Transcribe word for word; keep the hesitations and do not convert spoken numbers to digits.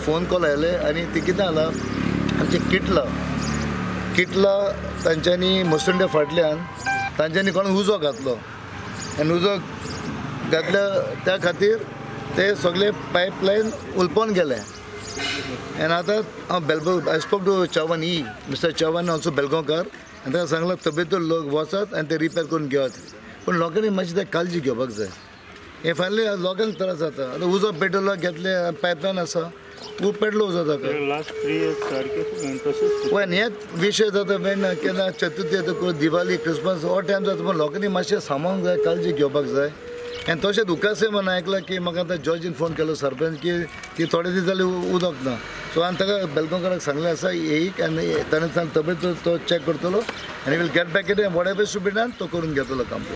Phone call आयले आनी ती कितें जालां आमचे किटला किटला तांच्यांनी मसुंड्या फाटल्यान तांच्यांनी कोण उजो घातलो आनी उजो घातल्या त्या खातीर ते सगळे पायपलायन उलपोन गेले. आनी आतां हांव Belgaum I spoke to Chavan ई मिस्टर चव्हाण ऑल्सो बेलगांवकार आनी ताका सांगलां तब्येतूर लोक वचात आनी ते रिपेर करून घेवत. पूण लोकांनी मातशी ते काळजी घेवपाक जाय. हे फायनली लोकांक त्रास जाता. आतां उजो पेट्रोल घेतले पायपलायन आसा खूब पेट्रोल उजो जाता. पण हेच विशय जाता मेन केन्ना चतुर्थी येता दिवाळी क्रिसमस हो टायम जाता पूण लोकांनी मातशें सांबाळूंक जाय काळजी घेवपाक जाय. आनी तशेंच उकासे म्हणून आयकलां की म्हाका आतां जॉर्जीन फोन केलो सरपंच की ती थोडे दीस जाले उदक ना. सो हांवें ताका बेलगांवकाराक सांगलें आसा येयीक आनी ताणें सांग तब्येत तो चॅक करतलो आनी will get back it whatever should be done तो करून घेतलो काम.